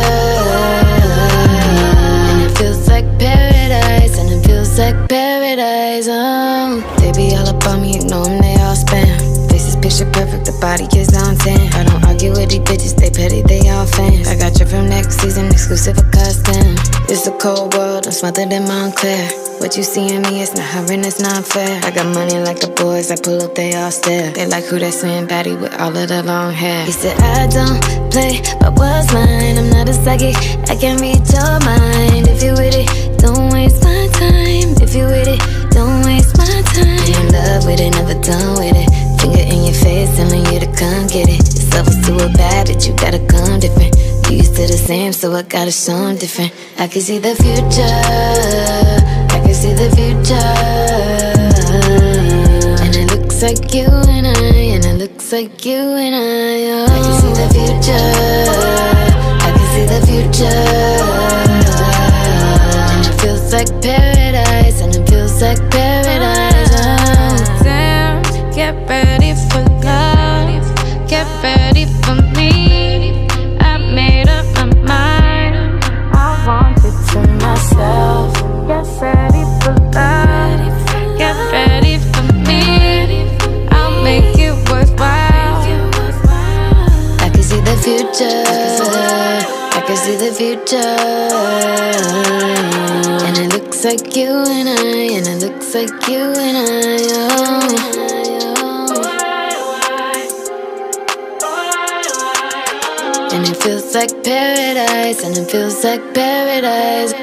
And it feels like paradise, and it feels like paradise, oh. They be all up on me, ignore them, they all spam. Faces picture perfect, the body is on ten. I don't argue with these bitches, they petty, they all fans. I got you from next season, exclusive for custom. It's a cold world, I'm smothered in Montclair. What you see in me, it's not hovering, it's not fair. I got money like the boys, I pull up, they all stare. They like who that swing baddie with all of the long hair. He said I don't play, but what's mine? I'm not a psychic, I can read your mind. If you with it, don't waste my time. If you with it, don't waste my time. You in love with it, never done with it. Finger in your face, telling you to come get it. This love was too bad, but you gotta come different. You used to the same, so I gotta show 'em different. I can see the future, I can see the future. And it looks like you and I, and it looks like you and I, oh. I can see the future, I can see the future. And it feels like paradise, and it feels like paradise, oh. Damn, get ready for love, get ready for me. I made up my mind, I want it to myself. Get ready for love, get ready for me. I'll make it worthwhile. I can see the future, I can see the future. And it looks like you and I, and it looks like you and I, oh. And it feels like paradise, and it feels like paradise.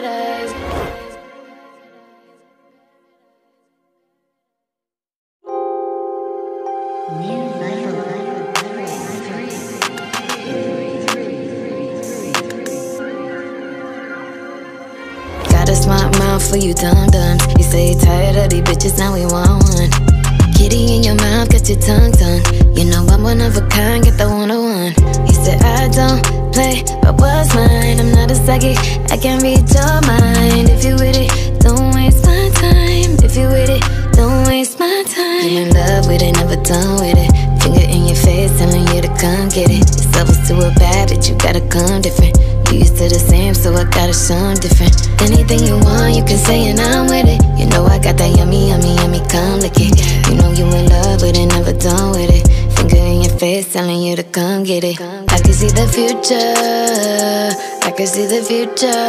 Got a smart mouth for you dum-dums. You say you're tired of these bitches, now we want one. Kitty in your mouth, got your tongue done. You know I'm one of a kind, get the one on one. You said I don't play, but what's mine? I'm not a psychic, I can read your mind. If you with it, don't waste my time. If you with it, don't waste my time. You in love with it, never done with it. Finger in your face, telling you to come get it. This love was too bad, but you gotta come different. You used to the same, so I gotta show 'em different. Anything you want, you can say and I'm with it. You know I got that yummy, yummy, yummy, come lick it. You know you in love with it, never done with it. Finger in your face, telling you to come get it. I can see the future, I can see the future.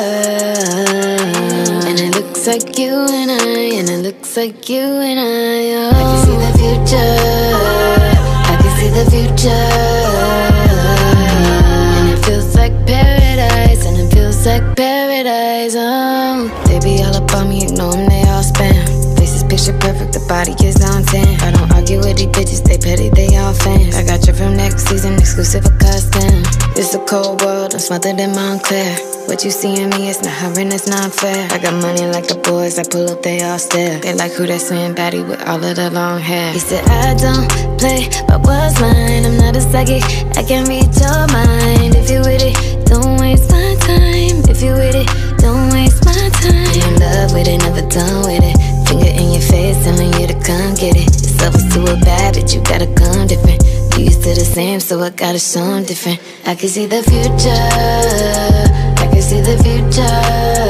And it looks like you and I, and it looks like you and I, oh. I can see the future, I can see the future. And it feels like paradise, and it feels like paradise, oh. They be all up on me, ignore them, they all spam. Faces picture perfect, the body is on ten. I don't argue with these bitches, they petty, they all fans. I got you from next season, exclusive for custom. It's a cold world, I'm smothered in Montclair. What you see in me, it's not hovering, it's not fair. I got money like the boys, I pull up, they all stare. They like who that swing baddie with all of the long hair. He said I don't play, but what's mine? I'm not a psychic, I can read your mind. If you with it, don't waste my time. If you with it, don't waste my time. You in love with it, never done with it. Finger in your face, telling you to come get it. Yourself is too bad, but you gotta come different. You used to the same, so I gotta show 'em different. I can see the future, I can see the future.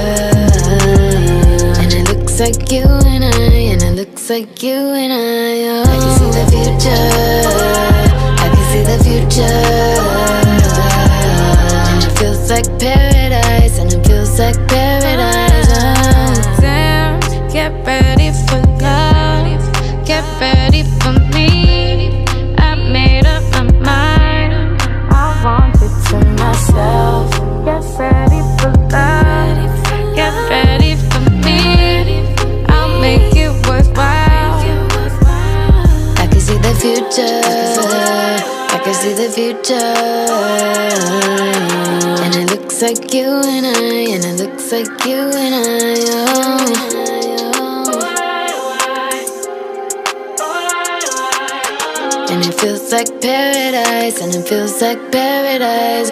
And it looks like you and I, and it looks like you and I, oh. I can see the future, I can see the future. And it feels like paradise, and it feels like paradise, oh. Damn, get ready for love, get ready for me. I made up my mind, I want it to myself. Get ready for love, get ready for me. I'll make it worthwhile. I can see the future, I can see the future. And it looks like you and I, and it looks like you and I, oh. And it feels like paradise, and it feels like paradise.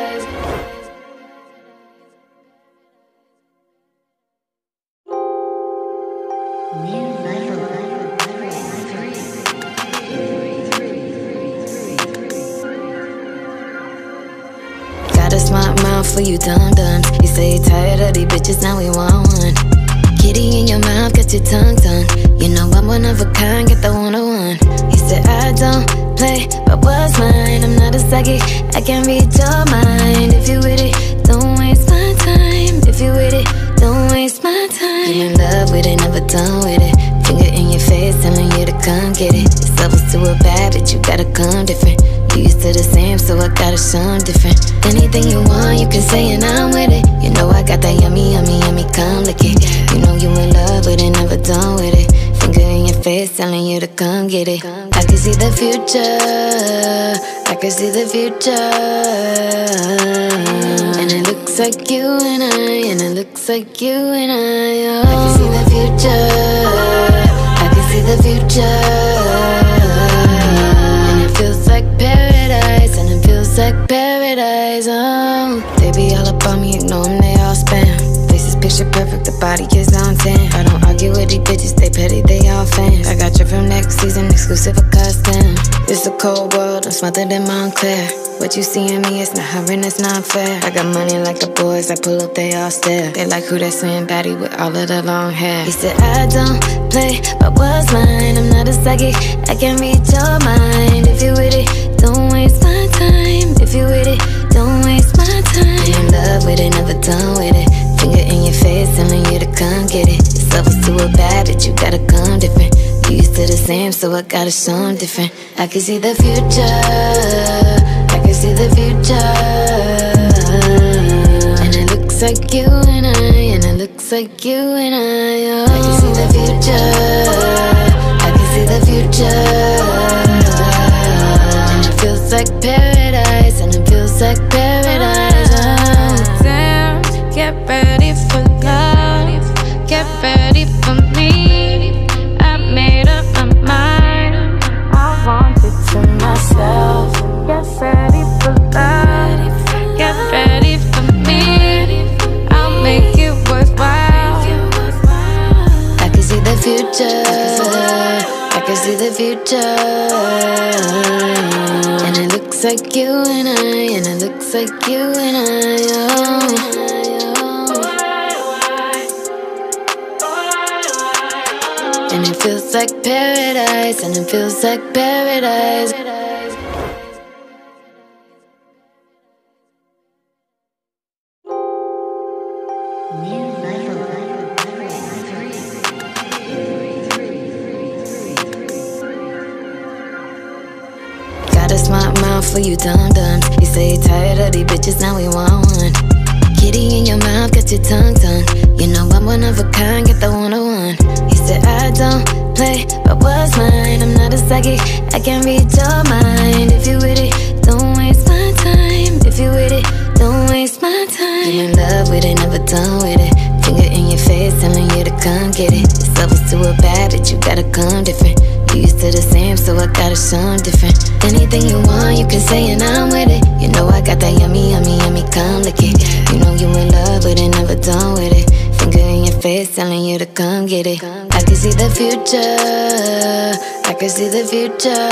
Got a smart mouth for you dum-dums. You say you're tired of these bitches, now we want one. Kitty in your mouth, got your tongue done. You know I'm one of a kind, get the one on one. You said I don't play, but what's mine? I'm not a psychic, I can read your mind. If you with it, don't waste my time. If you with it, don't waste my time. You in love with it, never done with it. Finger in your face, telling you to come get it. Yourself is too bad, but you gotta come different. You used to the same, so I gotta show 'em different. Anything you want, you can say and I'm with it. You know I got that yummy, yummy, yummy, come lick it. You know you in love with it, never done with it. Finger in your face, telling you to come get it. I can see the future, I can see the future. And it looks like you and I, and it looks like you and I, oh. I can see the future, I can see the future. And it feels like paradise, and it feels like paradise, oh. They be all about me, you know them, they all spam. Faces picture perfect, the body is on ten. I don't argue with these bitches, they petty, they all fans. I got you from next season, exclusive for custom. It's a cold world, I'm smothered in Montclair. What you see in me, it's not hovering, it's not fair. I got money like the boys, I pull up, they all stare. They like who that swing baddie with all of the long hair. He said I don't play, but what's mine? I'm not a psychic, I can read your mind. If you with it, don't waste my time. If you with it, don't waste my time. You in love with it, never done with it. Finger in your face, telling you to come get it. Yourself is too bad, but you gotta come different. You used to the same, so I gotta show 'em different. I can see the future, I can see the future. And it looks like you and I, and it looks like you and I, oh. I can see the future, I can see the future. And it feels like paradise, and it feels like paradise, oh. Damn, get ready for love, get ready for me. I made up my mind, I want it to myself. Get ready for love, get ready for me. I'll make it worthwhile. I can see the future, I can see the future. And it looks like you and I, and it looks like you and I, oh. And it feels like paradise, and it feels like paradise. Got a smart mouth for you dum-dums. You say you're tired of these bitches, now we want one. Kitty in your mouth, got your tongue done. You know I'm one of a kind, get the one on one. He said I don't play, but what's mine? I'm not a psychic, I can read your mind. If you with it, don't waste my time. If you with it, don't waste my time. You in love with it, never done with it. Finger in your face, telling you to come get it. Yourself is too bad, but you gotta come different. You used to the same, so I gotta show 'em different. Anything you want, you can say and I'm with it. You know I got that yummy, yummy, yummy, come lick it. You know you in love with it, never done with it. Finger in your face, telling you to come get it. I can see the future, I can see the future.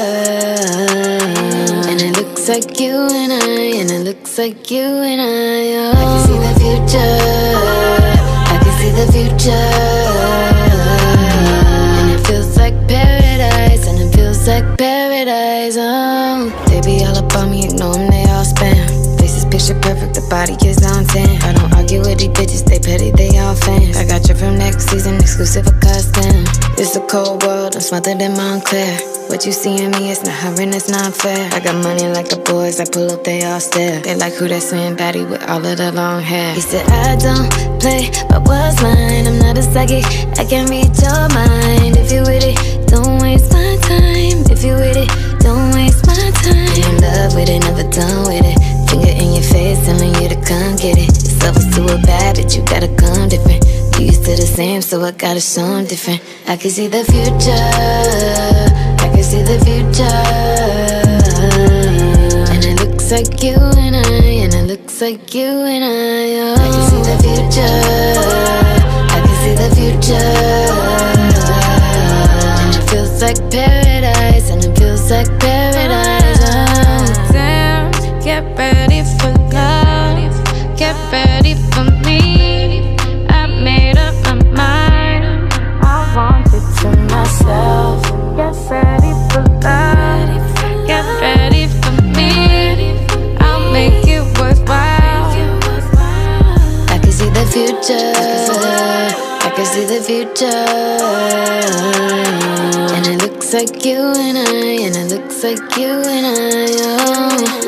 And it looks like you and I, and it looks like you and I, oh. I can see the future, I can see the future. And it feels like paradise, and it feels like paradise, oh. They be all about me, ignore them, they all spam. Faces picture perfect, the body is on ten. I don't argue with these bitches, they petty, they all fans. I got you from next season, exclusive for custom. It's a cold world, I'm smothered in Montclair. What you see in me, it's not hovering, it's not fair. I got money like the boys, I pull up, they all stare. They like who that slim baddie with all of the long hair. He said I don't play, but what's mine? I'm not a psychic, I can read your mind. If you with it, don't waste my time. If you with it, don't waste my time. You in love with it, never done with it. Finger in your face, telling you to come get it. Yourself is too a bad bitch, you gotta come different. You used to the same, so I gotta show 'em different. I can see the future, I can see the future. And it looks like you and I, and it looks like you and I, oh. I can see the future, I can see the future. And it feels like paradise, and it feels like paradise, oh. Damn, get ready for love, get ready for me. I made up my mind, I want it to myself. Get ready for love, get ready for me. I'll make it worthwhile. I can see the future, I can see the future. And it looks like you and I, and it looks like you and I, oh.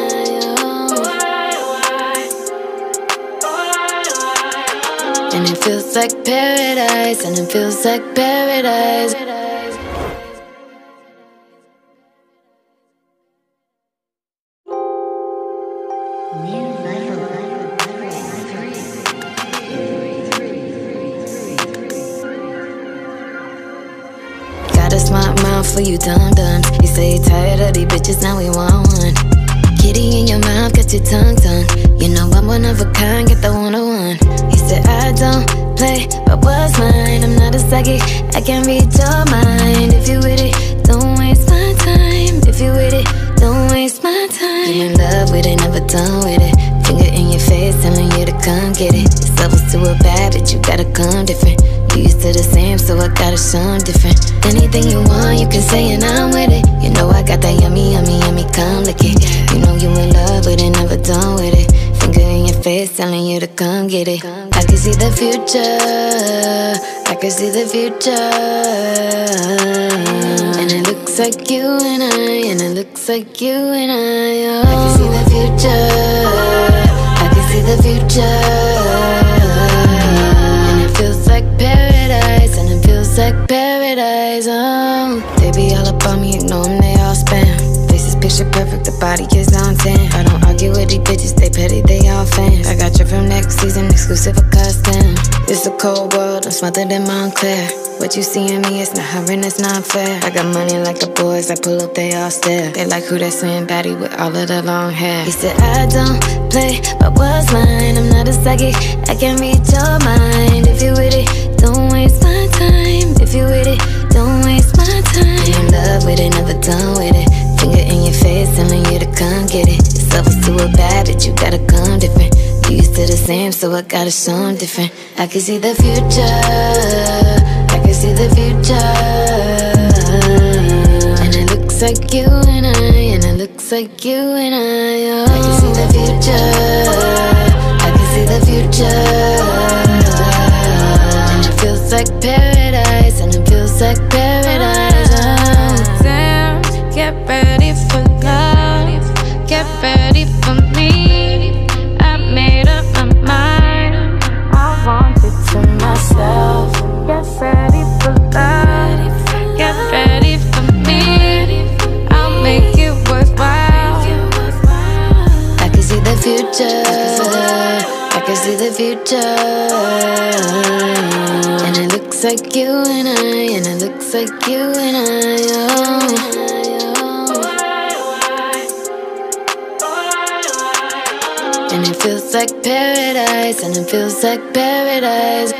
And it feels like paradise, and it feels like paradise. Got a smart mouth for you dum-dums. You say you're tired of these bitches, now we want one. Kitty in your mouth, got your tongue tongue. You know I'm one of a kind, get the one-on-one. He said I don't play, but what's mine? I'm not a psychic, I can read your mind. If you with it, don't waste my time. If you with it, don't waste my time. You in love with it, never done with it. Finger in your face, telling you to come get it. Yourself was too a bad bitch, you gotta come different. You used to the same, so I gotta show 'em different. Anything you want, you can say and I'm with it. You know I got that yummy, yummy, yummy, come lick it. You know you in love with it, never done with it. Finger in your face, telling you to come get it. I can see the future, I can see the future. And it looks like you and I, and it looks like you and I, oh. I can see the future, I can see the future. And it feels like paradise, and it feels like paradise, oh. They be all about me, ignore them, they all spam. Faces picture perfect, the body is on ten. I don't argue with these bitches, they petty, they all fans. I got you from next season, exclusive for custom. It's a cold world, I'm smothered in Montclair. What you see in me, it's not hovering, it's not fair. I got money like the boys, I pull up, they all stare. They like who that slim baddie with all of the long hair. He said I don't play, but what's mine? I'm not a psychic, I can read your mind. If you with it, don't waste my time. If you with it, don't waste my time. You in love with it, never done with it. Finger in your face, telling you to come get it. Yourself is too a bad bitch, you gotta come different. You used to the same, so I gotta show 'em different. I can see the future, I can see the future. And it looks like you and I, and it looks like you and I, oh. I can see the future, I can see the future. And it feels like paradise, and it feels like paradise, oh. Damn, get ready for love, get ready for me. I made up my mind, I want it to myself. Get ready for love, get ready for me. I'll make it worthwhile. I can see the future, I can see the the future. And it looks like you and I, and it looks like you and I, oh. And it feels like paradise, and it feels like paradise.